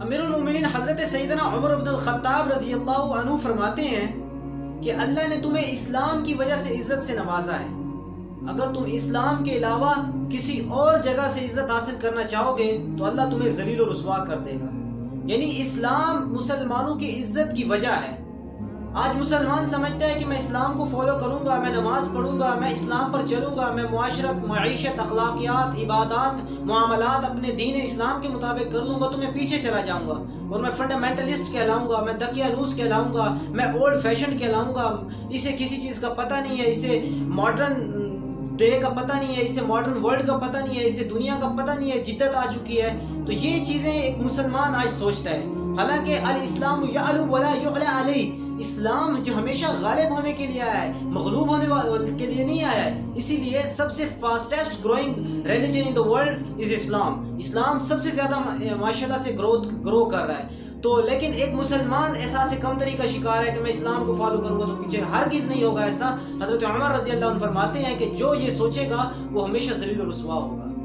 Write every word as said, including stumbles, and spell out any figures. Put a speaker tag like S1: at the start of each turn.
S1: امیر المومنین حضرت سیدنا عمر بن الخطاب رضی اللہ عنہ فرماتے ہیں کہ اللہ نے تمہیں اسلام کی وجہ سے عزت سے نوازا ہے. اگر تم اسلام کے علاوہ کسی اور جگہ سے عزت حاصل کرنا چاہو گے تو اللہ تمہیں ذلیل و رسوا کر دے گا. یعنی اسلام مسلمانوں کی عزت کی وجہ ہے. آج مسلمان سمجھتا ہے کہ میں اسلام کو فالو کروں گا، میں نماز پڑھوں گا، میں اسلام پر چلوں گا، میں معاشرت، معیشت، اخلاقیات، عبادات، معاملات اپنے دین اسلام کے مطابق کر لوں گا تو میں پیچھے چلا جاؤں گا اور میں فنڈامنٹلسٹ کہلاؤں گا، میں دقیانوس کہلاؤں گا، میں اولڈ فیشن کہلاؤں گا. اسے کسی چیز کا پتہ نہیں ہے، اسے ماڈرن ڈے کا پتہ نہیں ہے، اسے ماڈرن ورلڈ کا پتہ نہیں ہے، اسے دنیا کا پتہ نہیں ہے، جدت آ چکی ہے. تو یہ چیزیں ایک مسلمان آج سوچتا ہے. حالانکہ الاسلام یعلو ولا یعلی علیہ، اسلام جو ہمیشہ غالب ہونے کے لیے آیا ہے، مغلوب ہونے کے لیے نہیں آیا ہے. اسی لیے سب سے fastest growing religion in the world is Islam. اسلام سب سے زیادہ ماشاءاللہ سے گروتھ گرو کر رہا ہے. تو لیکن ایک مسلمان احساس کمتری کا شکار ہے کہ میں اسلام کو فالو کروں گا تو پیچھے ہرگز نہیں ہوگا ایسا. حضرت عمر رضی اللہ عنہ فرماتے ہیں کہ جو یہ سوچے گا وہ ہمیشہ ذلیل و رسوا ہوگا.